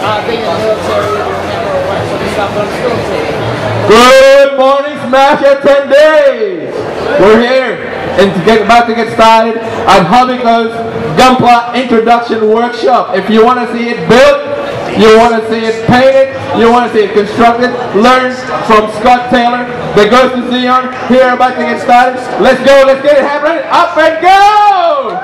being in the military or whatever, or what, so we stopped on the school team. Good morning, Smash attendees! We're here and about to get started on Hobbyco's Gunpla Introduction Workshop. If you want to see it built, you want to see it painted, you want to see it constructed, learn from Scott Taylor, the Ghost of Zion. Here about to get started. Let's go, let's get it happening. Up and go!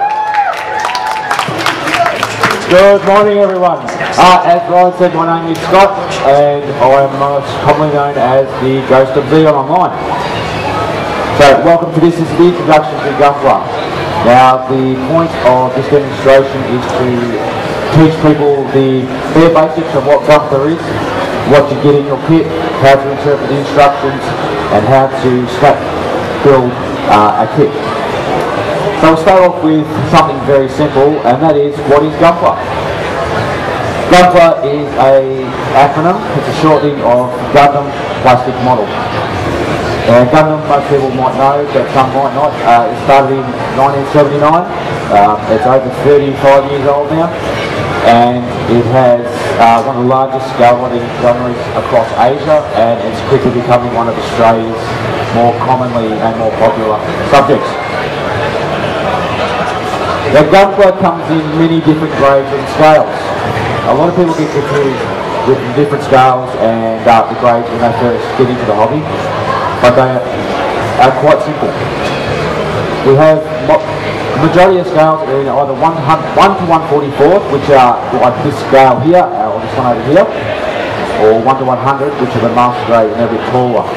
Good morning, everyone. As Ryan said, my name is Scott, and I am most commonly known as the Ghost of Zion online. So, welcome to this. This is the introduction to Gunpla. Now, the point of this demonstration is to teach people the bare basics of what Gunpla is, what you get in your kit, how to interpret the instructions, and how to build a kit. So we'll start off with something very simple, and that is, what is Gunpla? Gunpla is an acronym. It's a shortening of Gundam Plastic Model. And Gundam, most people might know, but some might not. It started in 1979. It's over 35 years old now, and it has one of the largest scale-mounted genres across Asia, and it's quickly becoming one of Australia's more commonly and more popular subjects. The Gunpla comes in many different grades and scales. A lot of people get confused with the different scales and the grades when they first get into the hobby, but they are quite simple. We have the majority of scales are in either 1 to 144, which are like this scale here, or this one over here, or 1 to 100, which are the master grade and they're a bit taller.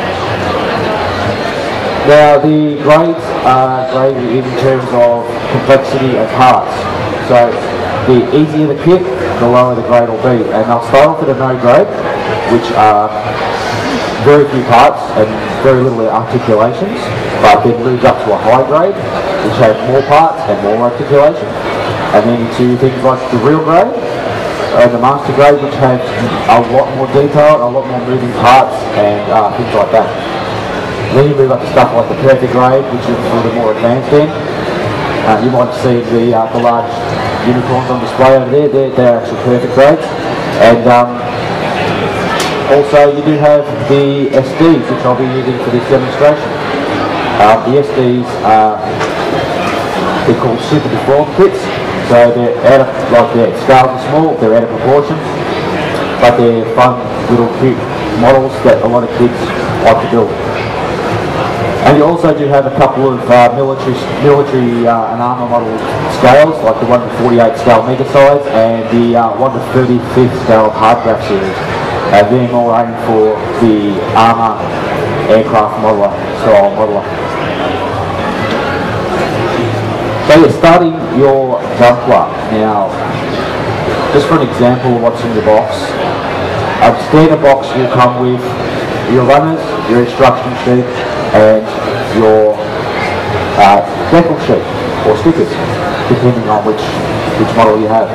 Now the grades are graded in terms of complexity of parts. So the easier the kit, the lower the grade will be. And I'll start off at a no grade, which are very few parts and very little articulations, but then moves up to a high grade, which has more parts and more articulation. And then to things like the real grade and the master grade, which has a lot more detail, a lot more moving parts and things like that. Then you move up to stuff like the perfect grade, which is for the more advanced end. You might see the large unicorns on display over there. They're actually perfect grades. And also you do have the SDs, which I'll be using for this demonstration. The SDs they're called super deformed kits. So they're out of, like their scales are small, they're out of proportion, but they're fun little cute models that a lot of kids like to build. And you also do have a couple of military and armour model scales, like the 1 to 48 scale mega size and the 1 to 35th scale hard graph series. They're more aimed for the armour aircraft modeler style modeler. So you're starting your Gunpla. Now, just for an example of what's in the box, a standard box will come with your runners, your instruction sheet, and your decal sheet or stickers, depending on which model you have.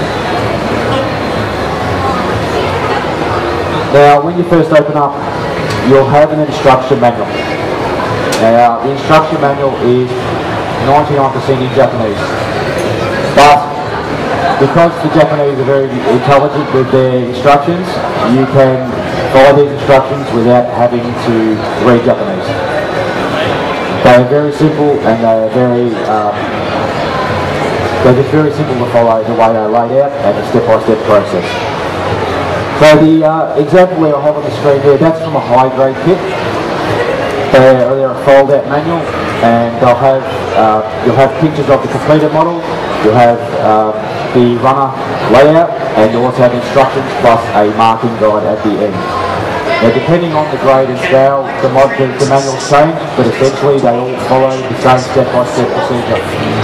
Now, when you first open up, you'll have an instruction manual. Now, the instruction manual is 99% in Japanese, but because the Japanese are very intelligent with their instructions, you can follow these instructions without having to read Japanese. They are very simple and they're just very simple to follow the way they're laid out and the step-by-step process. So the example that I have on the screen there, that's from a high grade kit. They're a fold-out manual, and you'll have pictures of the completed model. You'll have the runner layout, and you'll also have instructions plus a marking guide at the end. Now, depending on the grade and scale, the manuals change, but essentially they all follow the same step-by-step procedure.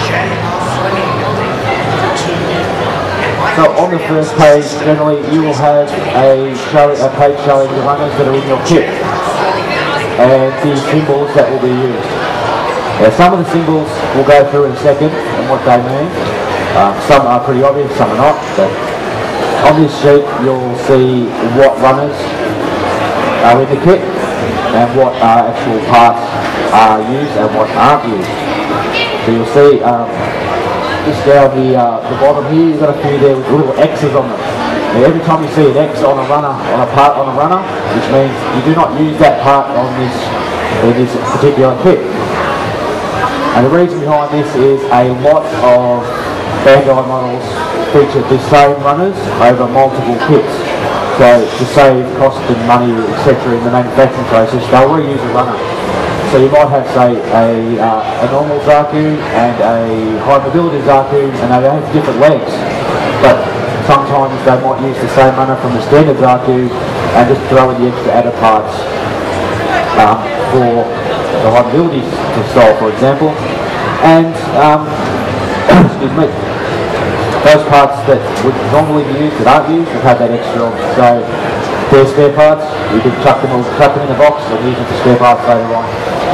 So on the first page, generally you will have a page showing the runners that are in your kit and the symbols that will be used. Now, some of the symbols we'll go through in a second and what they mean. Some are pretty obvious, some are not. But on this sheet you'll see what runners are in the kit and what actual parts are used and what aren't used. So you'll see just down the bottom here, you've got a few there with little X's on them. Now, every time you see an X on a runner, which means you do not use that part on in this particular kit. And the reason behind this is a lot of Bandai models feature the same runners over multiple kits. So to save cost and money, etc. in the manufacturing process, they'll reuse a runner. So you might have, say, a normal Zaku and a high mobility Zaku, and they have different legs. But sometimes they might use the same runner from the standard Zaku and just throw in the extra added parts for the high mobility style, for example. And excuse me, those parts that would normally be used that aren't used will have that extra on. So they're spare parts, you can chuck them in the box and use them for spare parts later on.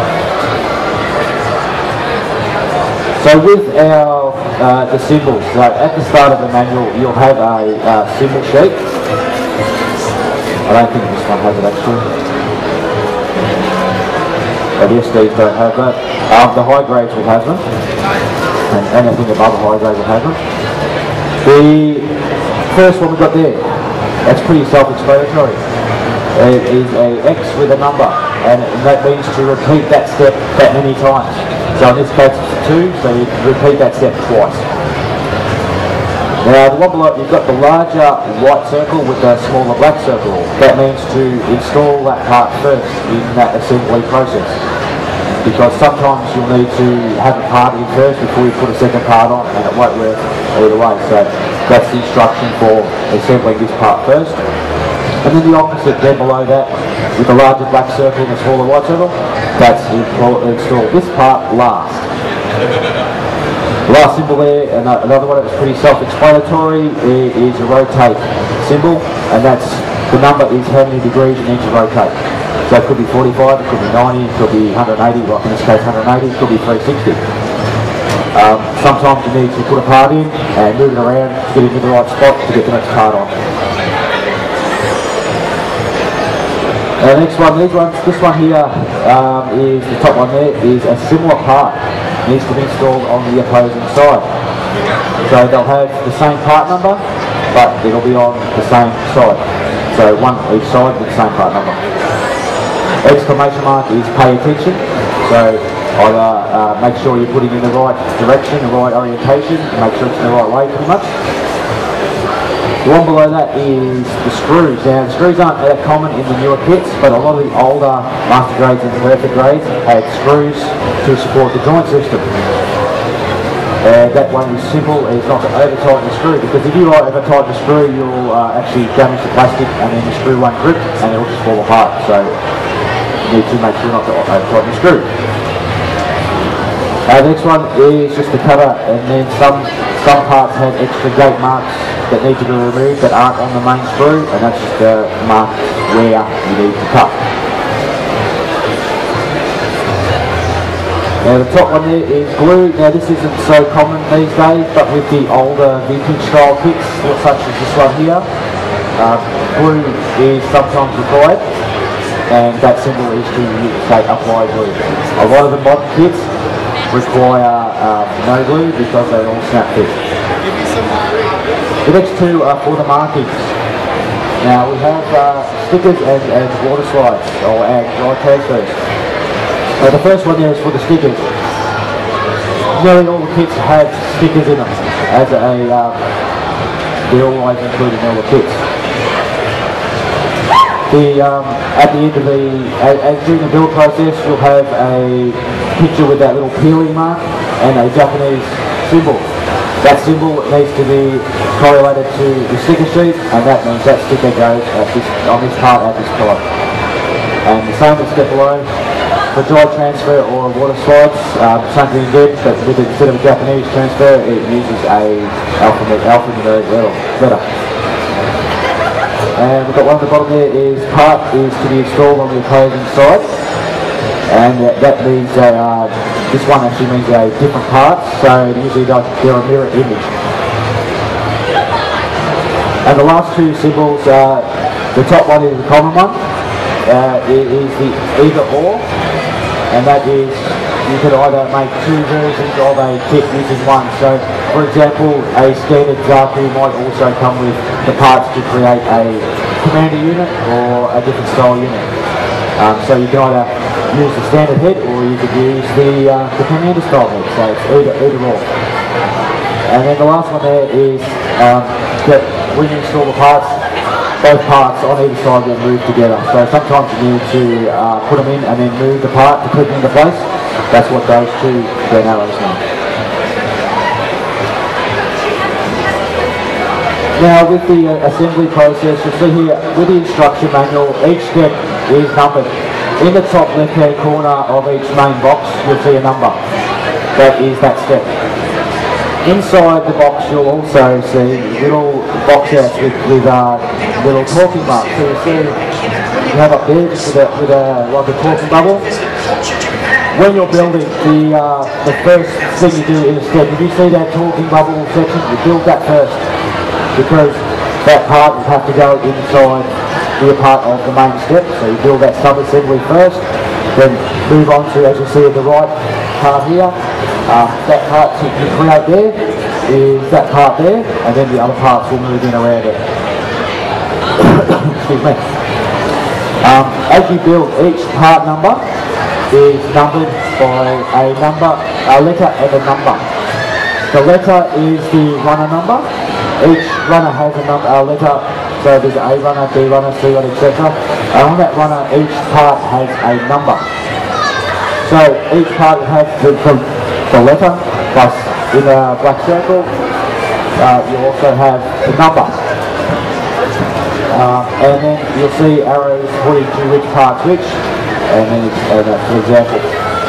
So with our the symbols, so at the start of the manual you'll have a symbol sheet. I don't think this one has it actually. But the SDs don't have that. The high grades will have them, and anything above the high grade will have them. The first one we've got there, that's pretty self-explanatory. It is a X with a number, and that means to repeat that step that many times. So in this case it's 2, so you repeat that step twice. Now the one below, you've got the larger white circle with the smaller black circle. That means to install that part first in that assembly process. Because sometimes you'll need to have a part in first before you put a second part on, and it won't work either way. So that's the instruction for assembling this part first. And then the opposite then below that, with the larger black circle and the smaller white circle, that's install this part last. The last symbol there, and another one that's pretty self-explanatory, is a rotate symbol, and that's the number is how many degrees you need to rotate. So it could be 45, it could be 90, it could be 180, like in this case 180, it could be 360. Sometimes you need to put a part in and move it around to get into the right spot to get the next part on. The next one, this one here is the top one there, is a similar part. It needs to be installed on the opposing side. So they'll have the same part number, but it'll be on the same side. So one each side with the same part number. Exclamation mark is pay attention. So either make sure you're putting in the right direction, the right orientation, make sure it's in the right way pretty much. The one below that is the screws. Now the screws aren't that common in the newer kits, but a lot of the older master grades and perfect grades had screws to support the joint system. That one is simple, it's not to over tighten the screw, because if you over tighten the screw you'll actually damage the plastic and then the screw won't grip and it'll just fall apart. So you need to make sure not to over tighten the screw. The next one is just the cover, and then some parts have extra gate marks that need to be removed that aren't on the main screw, and that's just the mark where you need to cut. Now the top one there is glue. Now this isn't so common these days, but with the older vintage style kits, such as this one here, glue is sometimes required, and that symbol is to say apply glue. A lot of the modern kits require no glue because they all snap fit. The next two are for the markings. Now we have stickers and water slides, or dry transfers. The first one there is for the stickers. Nearly all the kits have stickers in them, as they're always included in all the kits. At the end of during the build process, you'll have a picture with that little peeling mark and a Japanese symbol. That symbol needs to be correlated to the sticker sheet, and that means that sticker goes on this part at this colour. And the same as step below. For dry transfer or water slides, same thing again, but instead of a Japanese transfer, it uses a alphanumeric letter. And we've got one at the bottom there, part is to be installed on the opposing side, and that means this one actually means a different part, so usually they're a mirror image. And the last two symbols, the top one is the common one, it is the either or. And that is you could either make two versions of a kit using one. So, for example, a standard Zaku might also come with the parts to create a commander unit or a different style unit. So you can either use the standard head or you could use the commander style head. So it's either or. And then the last one there is that when you install the parts, both parts on either side will move together. So sometimes you need to put them in and then move the part to clip into place. That's what those two gun arrows mean. Now with the assembly process, you'll see here with the instruction manual, each step is numbered. In the top left hand corner of each main box, you'll see a number. That is that step. Inside the box you'll also see little box outs with little talking marks. So you see you have up there just with like a talking bubble. When you're building, the first thing you do in a step, if you see that talking bubble section, you build that first. Because that part will have to go inside be a part of the main step. So you build that sub-assembly first, then move on to, as you see in the right part here, that part you create there is that part there, and then the other parts will move in around it. Excuse me. As you build, each part number is numbered by a letter and a number. The letter is the runner number. Each runner has a letter, so there's A runner, B runner, C runner, etc. And on that runner, each part has a number. So each part has the letter, plus in a black circle, you also have the number. And then you'll see arrows pointing to which part's which, and then for example.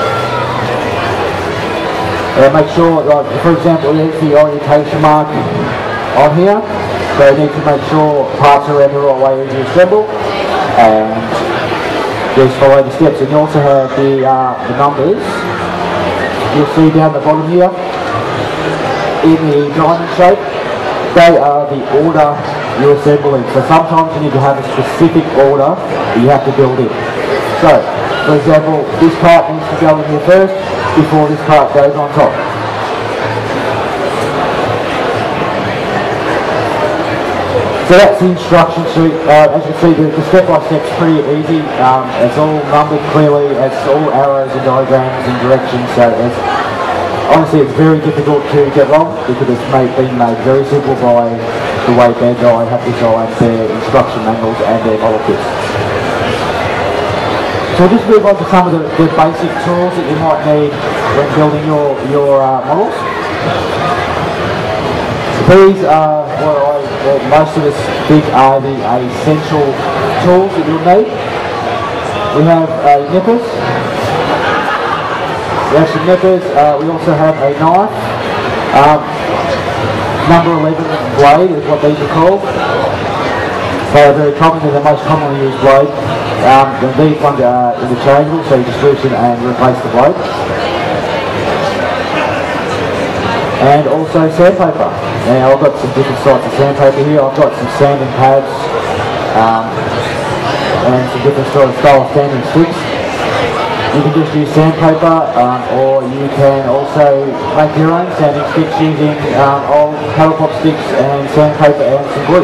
Make sure, like, for example, there's the orientation mark on here, so you need to make sure parts are around the right way as you assemble, and just follow the steps. And you also have the numbers. You'll see down the bottom here, in the diamond shape, they are the order you're assembling. So sometimes you need to have a specific order that you have to build in. So, for example, this part needs to go in here first, before this part goes on top. So that's the instruction sheet. As you see, the step-by-step is pretty easy. It's all numbered clearly, it's all arrows and diagrams and directions, so honestly it's very difficult to get wrong because it's been made very simple by the way Bandai have designed their instruction manuals and their model kits. So we'll just move on to some of the basic tools that you might need when building your models. These are what most of us think are the essential tools that you'll need. We have nippers. We have some nippers. We also have a knife. Number 11 blade is what these are called. They are very common. They're the most commonly used blade. These ones are interchangeable, so you just loosen and replace the blade. And also sandpaper. Now I've got some different sorts of sandpaper here. I've got some sanding pads and some different sort of style sanding sticks. You can just use sandpaper, or you can also make your own sanding sticks using old paddle pop sticks and sandpaper and some glue.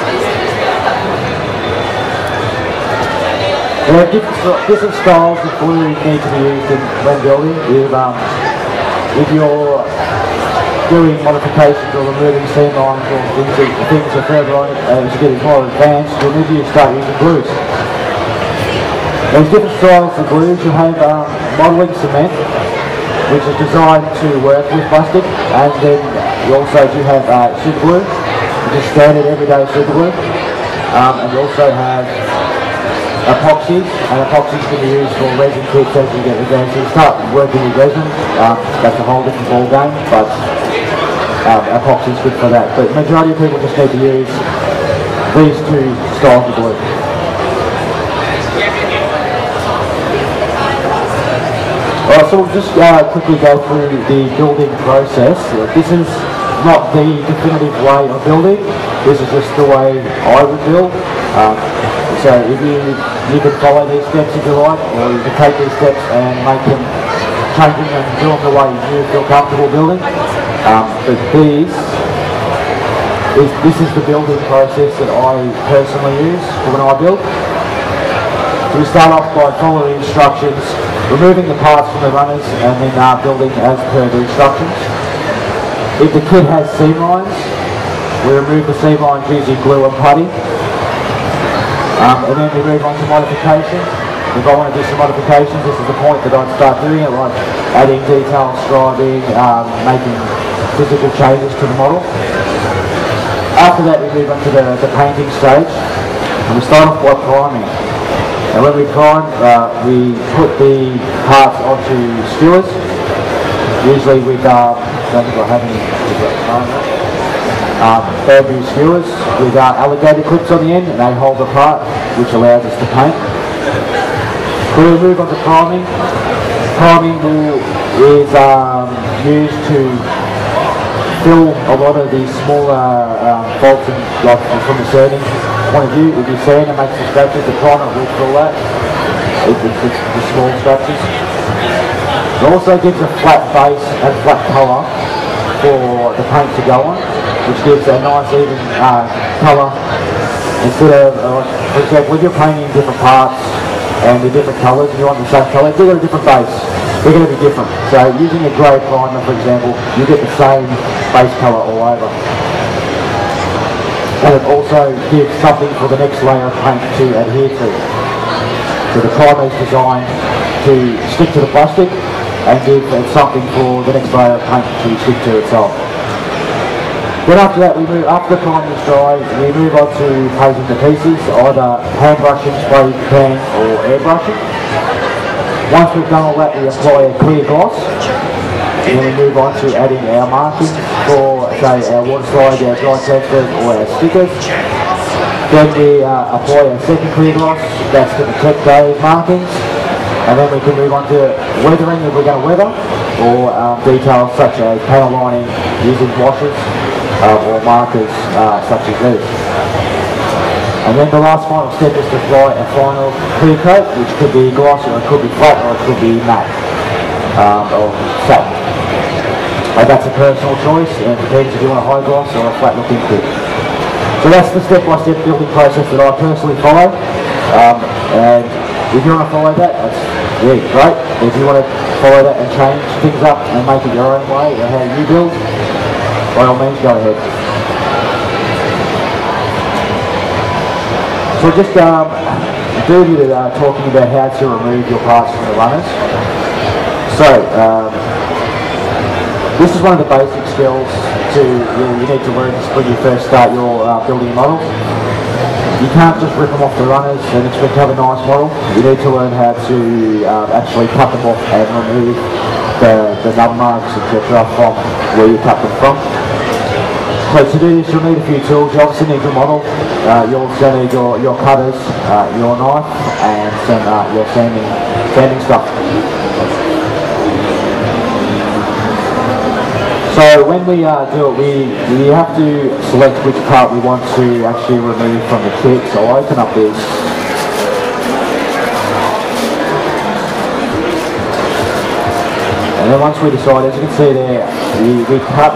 There are different styles of glue need to be used when building. If you're doing modifications or removing seam lines or things are further on as you get more advanced, you'll need to start using glues. There's different styles of glues. You have modelling cement, which is designed to work with plastic, and then you also do have super glue, which is standard everyday super glue, and you also have epoxies, and epoxies can be used for resin kits as you get advanced. So you start working with resin, that's a whole different ball game, but epoxy is good for that. But the majority of people just need to use these two styles of glue. Alright, so we'll just quickly go through the building process. This is not the definitive way of building, this is just the way I would build. So if you can follow these steps if you like, or you can take these steps and make them changing and doing the way you feel comfortable building. But this is the building process that I personally use for when I build. So we start off by following instructions, removing the parts from the runners, and then building as per the instructions. If the kit has seam lines, we remove the seam lines using glue and putty. And then we move on to modifications. If I want to do some modifications, this is the point that I'd start doing it, like adding detail, scribing, making physical changes to the model. After that we move on to the painting stage, and we start off by priming. And when we prime, we put the parts onto skewers, usually with, I don't think I have any, bamboo skewers with alligator clips on the end, and they hold the part, which allows us to paint. So we move on to priming. Priming is used to fill a lot of the smaller faults, like from a sanding point of view. If you sand and make some scratches, the primer will fill that. It's the small scratches. It also gives a flat base and flat colour for the paint to go on, which gives a nice even colour. Instead of, for example, if you're painting different parts and the different colours and you want the same colour, if you've got a different base, they're going to be different. So using a grey primer, for example, you get the same base colour all over. And it also gives something for the next layer of paint to adhere to. So the primer is designed to stick to the plastic and give something for the next layer of paint to stick to itself. Then after that, after the primer is dry, we move on to painting the pieces, either hand brushing, spray can or airbrushing. Once we've done all that, we apply a clear gloss, and then we move on to adding our markings for, say, our water slide, our dry transfers or our stickers. Then we apply a second clear gloss, that's to protect those markings. And then we can move on to weathering if we're going to weather, or details such as panel lining using washes or markers such as these. And then the last final step is to apply a final clear coat, which could be gloss, or it could be flat, or it could be matte, or satin. That's a personal choice, and it depends if you want a high gloss or a flat looking kit. So that's the step-by-step building process that I personally follow. And if you want to follow that, that's great. If you want to follow that and change things up and make it your own way, or how you build, by all means, go ahead. So just do a bit of talking about how to remove your parts from the runners. So this is one of the basic skills you need to learn when you first start your building a model. You can't just rip them off the runners and expect to have a nice model. You need to learn how to actually cut them off and remove the nub marks, etc. from where you cut them from. So to do this, you'll need a few tools. You obviously need your model. You'll also need your cutters, your knife, and some your sanding stuff. So when we do it, we have to select which part we want to actually remove from the kit. So I'll open up this. And then once we decide, as you can see there, we cut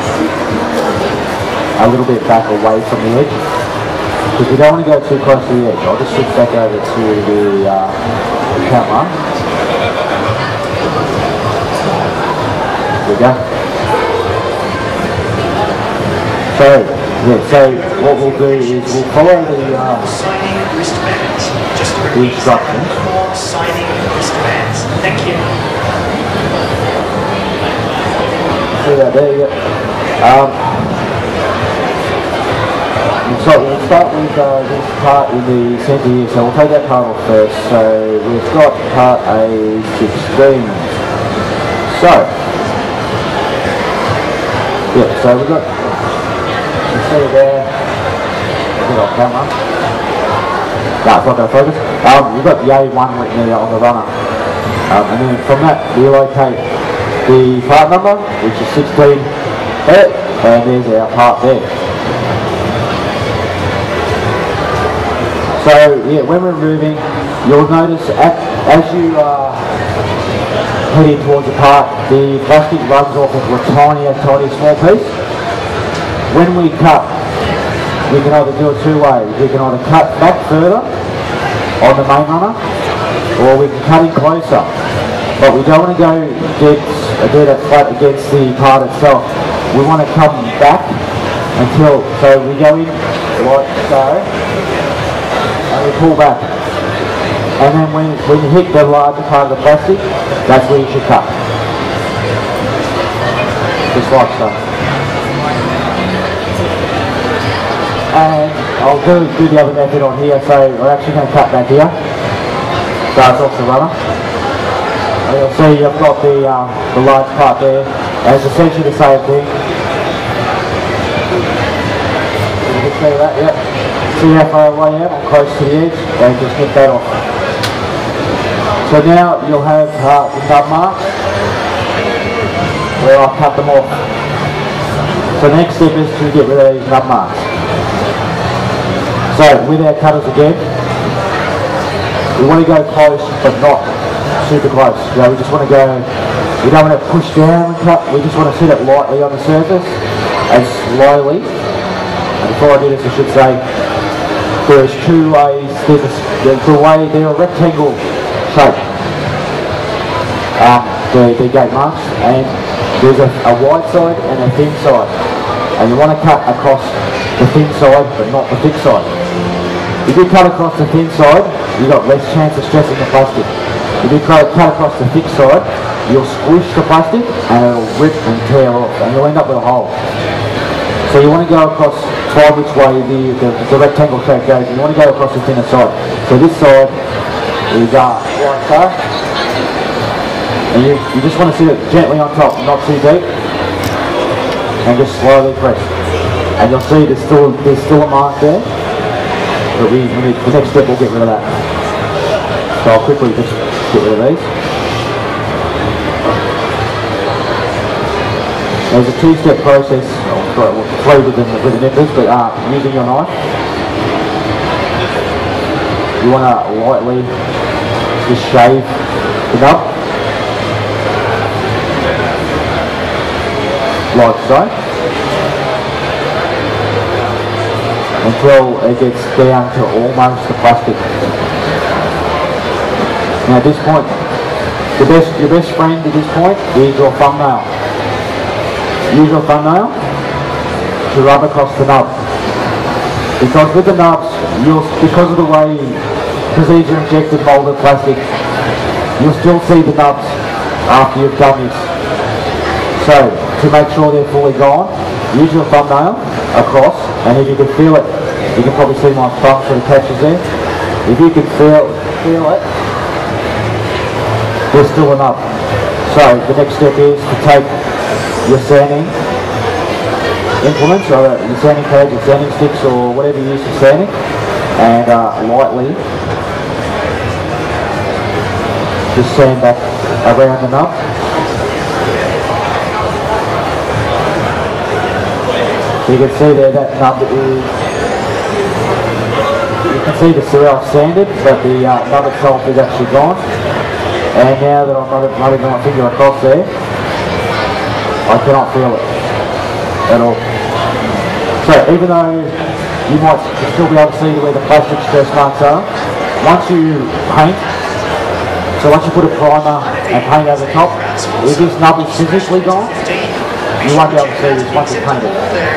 a little bit back away from the edge, because we don't want to go too close to the edge. I'll just switch back over to the camera. There we go. So what we'll do is we'll follow the instructions. Thank you. See that there you go. So we'll start with this part in the centre here, so we'll take that part off first. So we've got part A16. So we've got, you see there, a bit off camera. No, it's not going to focus. We've got the A1 written there on the runner. And then from that we locate the part number, which is 16 there, and there's our part there. So yeah, when we're moving, you'll notice as you heading towards the part, the plastic runs off into a tiny small piece. When we cut, we can either do it two ways. We can either cut back further on the main runner, or we can cut in closer. But we don't want to go do that flat against the part itself. We want to come back until, so we go in like so, and we pull back. And then when you hit the larger part of the plastic, that's where you should cut. Just like so. And I'll do the other method on here, so we're actually going to cut back here. Starts off the runner. And you'll see I've got the large part there, and it's essentially the same thing. You can see that, yep. See how far away I am? I'm close to the edge, and just get that off. So now you'll have the nub marks where I'll cut them off. So the next step is to get rid of these nub marks. So with our cutters again, we want to go close but not super close. You know, we just want to go, we don't want to push down and cut, we just want to sit it lightly on the surface and slowly. And before I do this I should say, there's two ways, they're a rectangle shape. The gate marks, and there's a wide side and a thin side. And you want to cut across the thin side but not the thick side. If you cut across the thin side, you've got less chance of stressing the plastic. If you cut across the thick side, you'll squish the plastic and it'll rip and tear off and you'll end up with a hole. So you want to go across, by which way the rectangle shape goes, you want to go across the thinner side. So this side is like so. And you just want to sit it gently on top, not too deep. And just slowly press. And you'll see there's still a mark there. But the next step we'll get rid of that. So I'll quickly just get rid of these. There's a two-step process, three with the nippers, but using your knife. You want to lightly just shave the nub. Like so. Until it gets down to almost the plastic. Now at this point, your best friend at this point is your thumbnail. Use your thumbnail to rub across the nub. Because with the nubs, because of the way procedure injected molded plastic, you'll still see the nubs after you've done this. So to make sure they're fully gone, use your thumbnail across, and if you can feel it, you can probably see my thumb sort of catches there. If you can feel it, there's still enough. So the next step is to take your sanding implements, or your sanding pads, your sanding sticks, or whatever you use for sanding, and lightly just sand back around the nub. So you can see there that nub is, you can see the surround sanded, but the nub itself is actually gone. And now that I'm running my finger across there, I cannot feel it at all. So even though you might still be able to see where the plastic stress marks are, once you paint, so once you put a primer and paint over the top, if this nub is physically gone, you won't be able to see this once it's painted.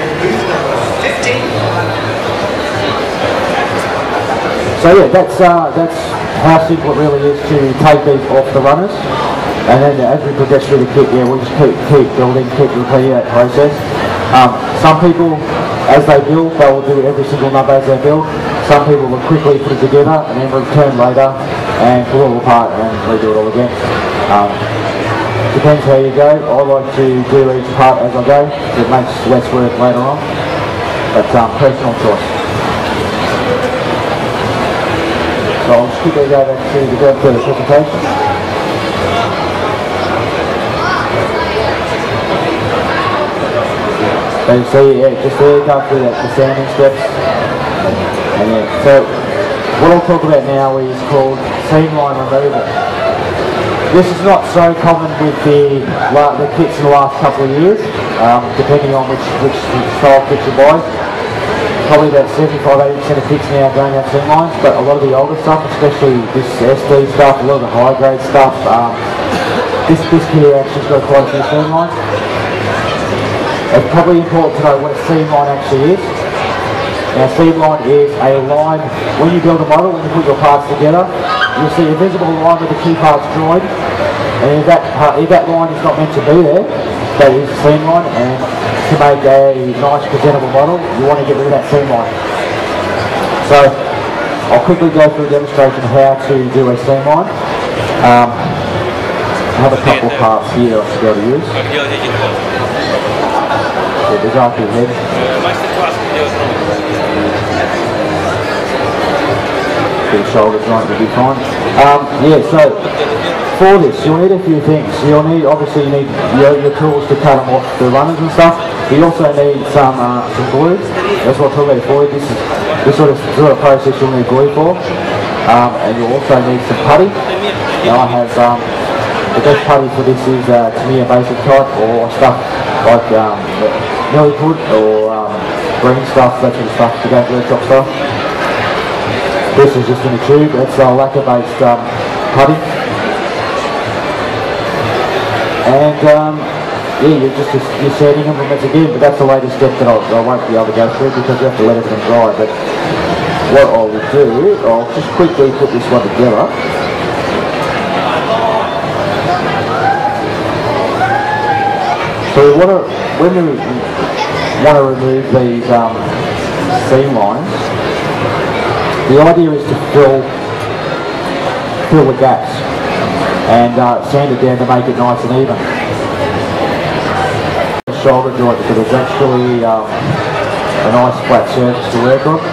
So yeah, that's how simple it really is to take these off the runners. And then as we progress through the kit, yeah, we'll just keep building, keep repeating that process. Some people, as they build, they will do every single nub as they build. Some people will quickly put it together and then return later and pull it all apart and redo it all again. Depends how you go. I like to do each part as I go. It makes less work later on. But personal choice. So I'll just quickly go back to the presentation. So you see, yeah, just there, go through the sanding steps. And yeah, so what I'll talk about now is called seam line removal. This is not so common with the kits in the last couple of years, depending on which style kit you buy. Probably about 75-80% of kits now don't have seam lines, but a lot of the older stuff, especially this SD stuff, a lot of the high grade stuff, this kit here actually has got quite a few seam lines. It's probably important to know what a seam line actually is. Now, seam line is a line, when you build a model, when you put your parts together, you'll see a visible line with the key parts joined, and if that line is not meant to be there, that is a seam line, and to make a nice presentable model, you want to get rid of that seam line. So, I'll quickly go through a demonstration of how to do a seam line. I have a couple of parts here that I should be able to use. Yeah, there's after your head. The shoulder joint will be fine. Yeah, so for this you'll need a few things. You'll need, obviously you need your tools to cut them off the runners and stuff. You also need some glue. That's what I'm talking about before. This is the sort of process you'll need glue for. And you'll also need some putty. Now I have the best putty for this is Tamiya basic type, or stuff like Milliput or green stuff, that sort of stuff to go to workshop stuff. This is just in a tube. It's a lacquer based putty. And yeah, you're setting them once again, but that's the latest step that I won't be able to go through because you have to let everything dry. But what I will do, I'll just quickly put this one together. So when we want to remove these seam lines, the idea is to fill the gaps and sand it down to make it nice and even. Shoulder joint, because it's actually a nice flat surface to work on.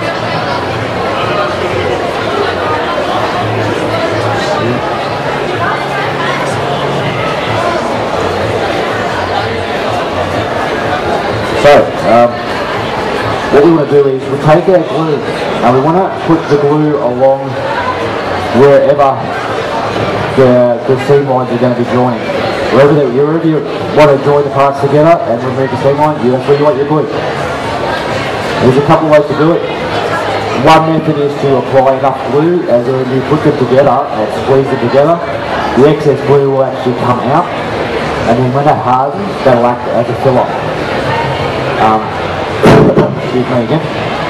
So, what we want to do is we take our glue and we want to put the glue along wherever the seam lines are going to be joining. Wherever you want to join the parts together and remove the seam line, that's where you want your glue. There's a couple of ways to do it. One method is to apply enough glue as when you put them together and squeeze them together, the excess glue will actually come out, and then when it hardens, that'll act as a filler. Excuse me again.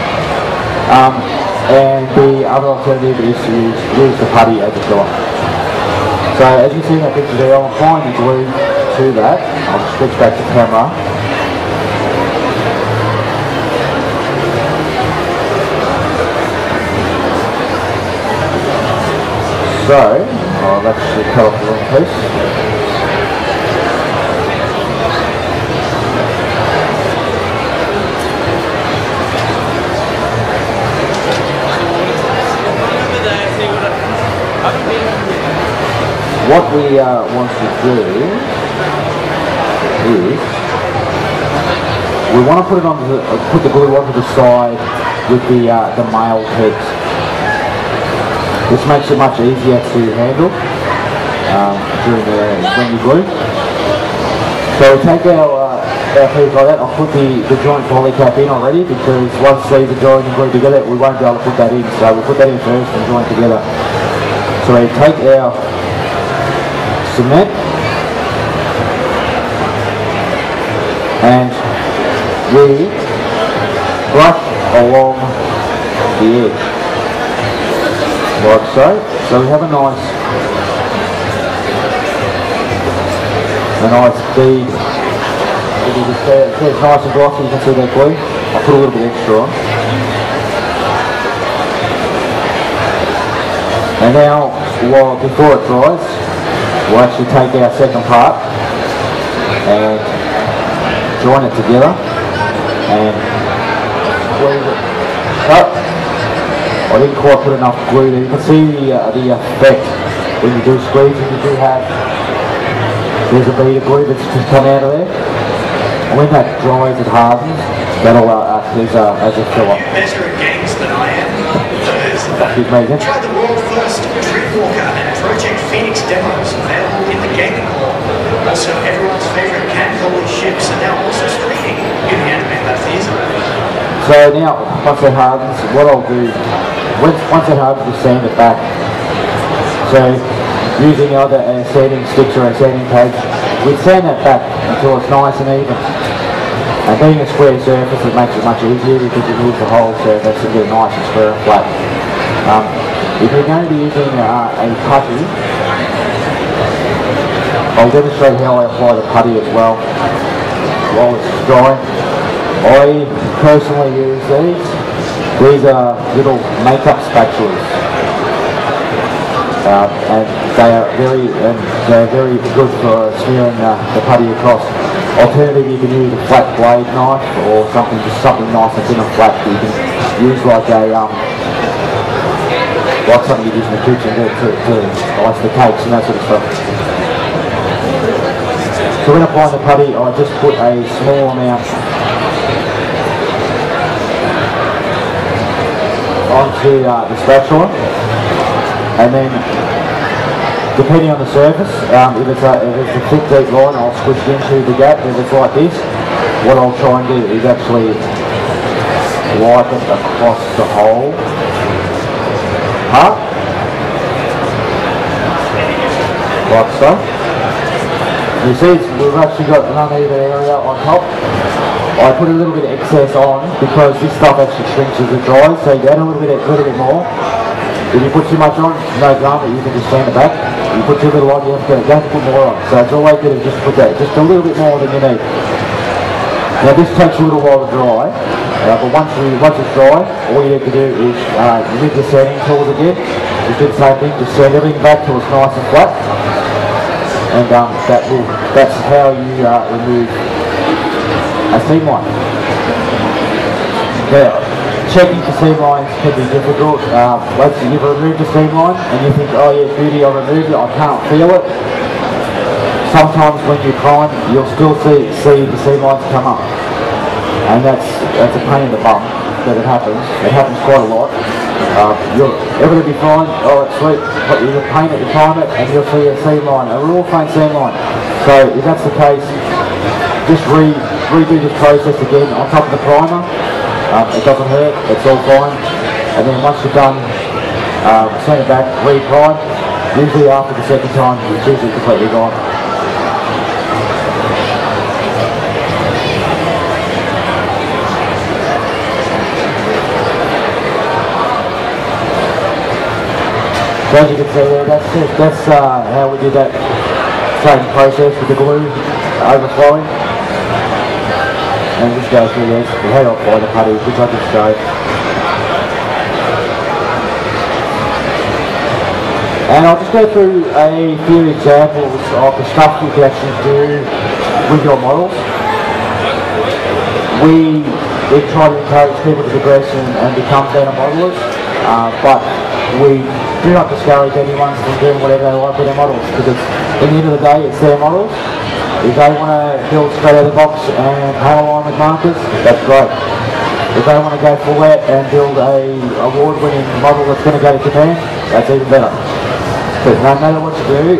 And the other alternative is to use the putty as a filler. So as you see in that picture there, I'm applying the glue to that. I'll switch back to camera. So, I've actually cut off the wrong piece. What we want to do is we want to put the glue onto the side with the male pegs. This makes it much easier to handle when you glue. So we take our pegs like that. I'll put the joint poly cap in already because once these are joined and glued together, we won't be able to put that in. So we'll put that in first and join together. So we take our cement and we brush along the edge like so. So we have a nice bead. It's nice and glossy, you can see that glue. I'll put a little bit extra on. And now, before it dries, we'll actually take our second part and join it together and squeeze it. Oh, I didn't quite put enough glue there. You can see the effect when you do squeeze it. You do have, there's a bead of glue that's just come out of there. And when that dries, it hardens. That'll act as a filler. You're better at games than I am. Excuse me again. Try the world first drift walker and Project Phoenix demos available in the gaming hall. Also, everyone's favourite cat-calling ships are now also screening in the Animator Theatre. So now, once it hardens, what I'll do, once it hardens, we'll sand it back. So, using either a sanding sticks or a sanding pads, we sand that back until it's nice and even. And being a square surface, it makes it much easier because it moves the whole surface to get nice and square and flat. If you're going to be using a putty, I'll demonstrate how I apply the putty as well while it's drying. I personally use these. These are little makeup spatulas, and they are very good for smearing the putty across. Alternatively, you can use a flat blade knife or something nice and thin and flat. You can use like something you use in the kitchen to ice the cakes and that sort of stuff. So when applying the putty, I just put a small amount onto the spatula, and then depending on the surface, if it's a thick deep line, I'll squish it into the gap. If it's like this, what I'll try and do is actually wipe it across the whole part, like so. You see, we've actually got an uneven area on top. I put a little bit of excess on because this stuff actually shrinks as it dries, so you add a little bit more. If you put too much on, no drama, you can just sand it back. If you put too little on, you have to put more on. So it's always good to just put that, just a little bit more than you need. Now this takes a little while to dry, but once it's dry, all you need to do is use the sanding tools again. Just do the same thing, just sand everything back till it's nice and flat. And that's how you remove a seam line. Now, checking for seam lines can be difficult. Once you've removed the seam line and you think, oh yeah, beauty, I removed it, I can't feel it. Sometimes when you prime, you'll still see the seam lines come up. And that's a pain in the bum that it happens. It happens quite a lot. Everything will be fine, oh it's sweet, you'll paint it, you prime it, and you'll see a seam line, a real faint seam line. So if that's the case, just redo this process again on top of the primer. It doesn't hurt, it's all fine. And then once you're done, send it back, re-prime. Usually after the second time, it's usually completely gone. So as you can see there, that's how we did that same process with the glue overflowing. And just go through this, we head off by the putty, which I just showed. And I'll just go through a few examples of the stuff you can actually do with your models. We try to encourage people to progress and become better modelers, but we do not discourage anyone from doing whatever they like with their models, because at the end of the day it's their models. If they want to build straight out of the box and panel line with markers, that's great. If they want to go full out and build a award-winning model that's going to go to Japan, that's even better. But no matter what you do,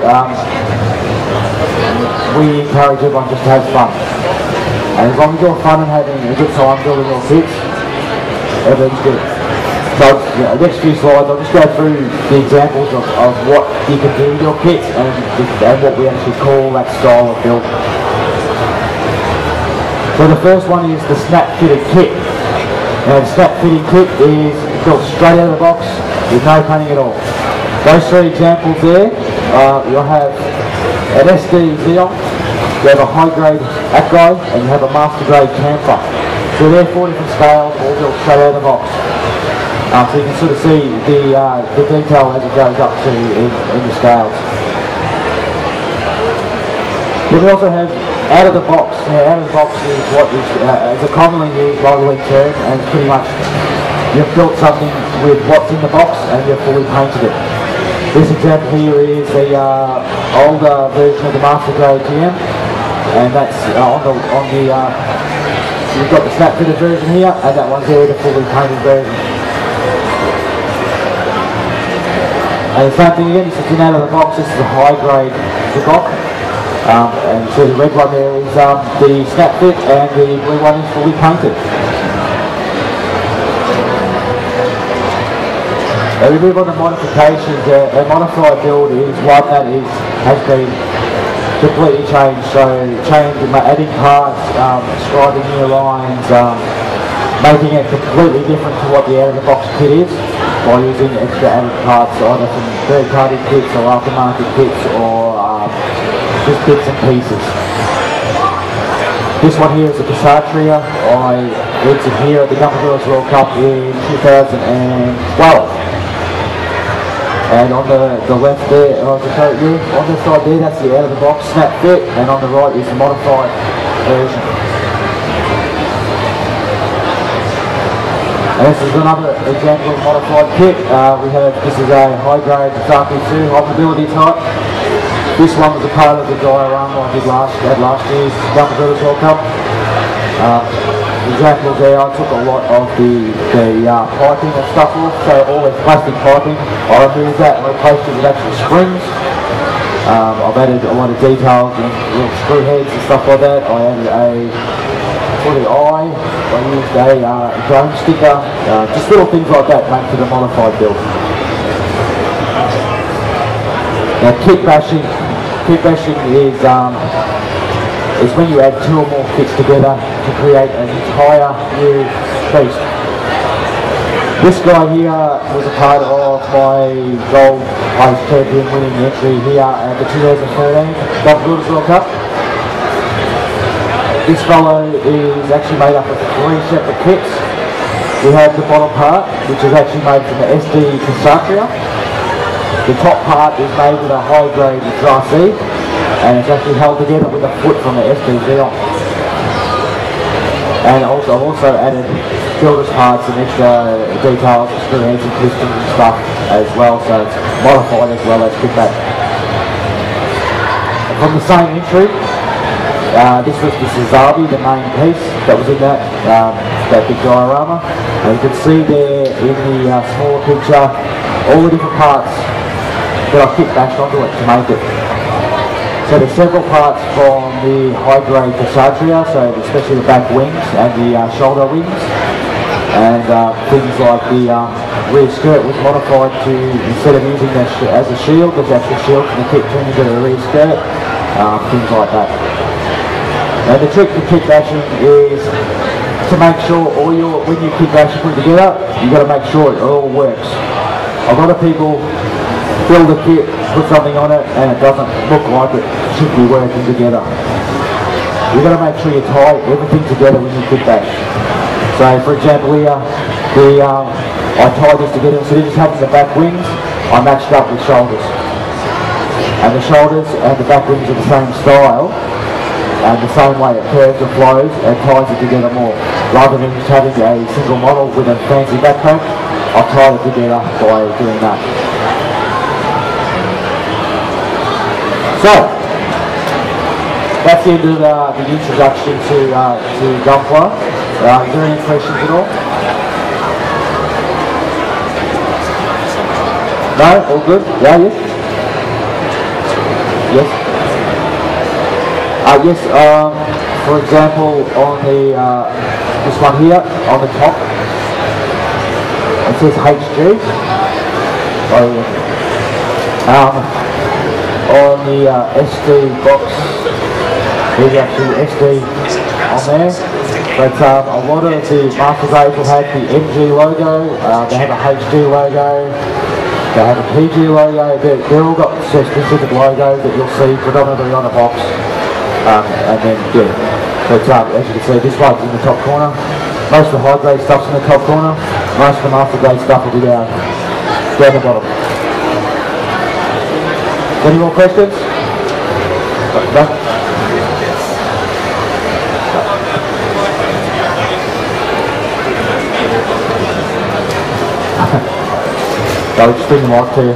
we encourage everyone just to have fun. And as long as you're fun and having a good time building your kits, everything's good. So the next few slides, I'll just go through the examples of what you can do with your kit and what we actually call that style of build. So the first one is the snap fitted kit. Now the snap fitting kit is built straight out of the box with no painting at all. Those three examples there, you'll have an SD Xeon, you have a high grade Acguy, and you have a master grade Camphor. So they're 4 different scales, all built straight out of the box. So you can sort of see the detail as it goes up to in the scales. Then we also have out of the box. Now out of the box is what is a commonly used modelling term, and it's pretty much you've built something with what's in the box and you've fully painted it. This example here is the older version of the Master Grade GM, and that's you've got the snap fitted version here, and that one's there with the fully painted version. And the same thing again, it's just out of the box. This is a high grade Zigok. And so the red one there is the snap fit, and the blue one is fully painted. Now we move on to modifications. A modified build is one that has been completely changed. So adding parts, scribing new lines, making it completely different to what the out-of-the-box kit is by using extra added parts either from third-party kits or aftermarket kits or just bits and pieces. This one here is a Kshatriya. I entered here at the Gumper Girls World Cup in 2012. And on the left there, on the side there, that's the out-of-the-box snap fit, and on the right is the modified version. And this is another example of modified kit. This is a high-grade Saki 2 high mobility type. This one was a part of the diorama I did at last year's Gumper Girls World Cup. Examples there, I took a lot of the piping and stuff off, so all this plastic piping, I removed that and replaced it with actual springs. I've added a lot of details and little screw heads and stuff like that. I added for the eye, I used a drone sticker, just little things like that make for the modified build. Now kit bashing is when you add two or more kits together to create an entire new piece. This guy here was a part of my gold place champion winning entry here at the 2013 Gumper Girls World Cup. This fellow is actually made up of 3 separate kits. We have the bottom part, which is actually made from the SD Kshatriya. The top part is made with a high-grade Drasi, and it's actually held together with a foot from the SD Xeon. And I've also added builder's parts and extra details, screw heads and pistons and stuff as well, so it's modified as well as kickback. From the same entry, this was the Suzabi, the main piece that was in that big diorama. And you can see there in the smaller picture all the different parts that I kit bashed onto it to make it. So there's several parts from the high-grade Kshatriya, so especially the back wings and the shoulder wings, and things like the rear skirt was modified to, instead of using that as a shield, there's actually a shield from the kit turned into the rear skirt, things like that. Now the trick to kit bashing is to make sure when you kit bash and put it together, you've got to make sure it all works. A lot of people build a kit, put something on it, and it doesn't look like it should be working together. You've got to make sure you tie everything together when you kit bash. So for example here, I tied this together, instead of just having the back wings, I matched up with shoulders. And the shoulders and the back wings are the same style, and the same way it curves and flows and ties it together more. Rather than just having a single model with a fancy backpack, I've tied it together by doing that. So, that's the end of the introduction to Gunpla. Is there any questions at all? No? All good? Yeah, yes? Yes? Yes, for example, on the, this one here, on the top, it says HG. Oh, yeah. On the SD box, there's actually SD on there, but a lot of the master grades will have the MG logo, they have a HD logo, they have a PG logo, they're all got specific logos that you'll see predominantly on a box, and then yeah, but as you can see, this one's in the top corner, most of the high grade stuff's in the top corner, most of the master grade stuff will be down the bottom. Any more questions? No? I'll just bring them off to you.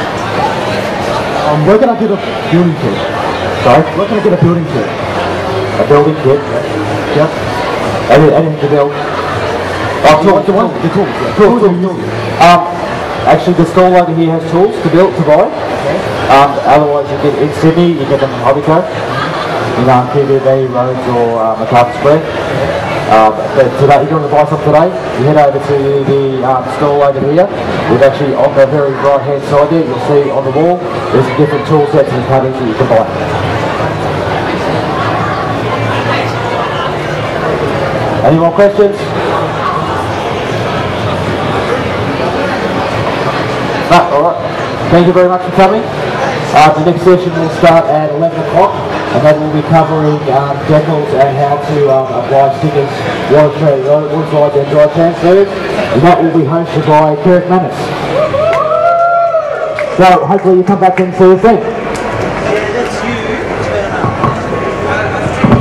Where can I get a building kit? Sorry? Where can I get a building kit? a building kit. Yep. Anything to build. Tools. Actually, the stall over here has tools to buy. Otherwise, you get in Sydney, you get them from Hobbyco, TVB, Rhodes, or McCarthy Square. But today, if you want to buy some today, you head over to the stall over here. We've actually, on the very right hand side there, you'll see on the wall, there's some different tool sets and cuttings that you can buy. Any more questions? No, alright. Thank you very much for coming. The next session will start at 11 o'clock, and that will be covering decals and how to apply stickers, water slides and dry transfers, and that will be hosted by Kirk Manus. So hopefully you come back and see us then.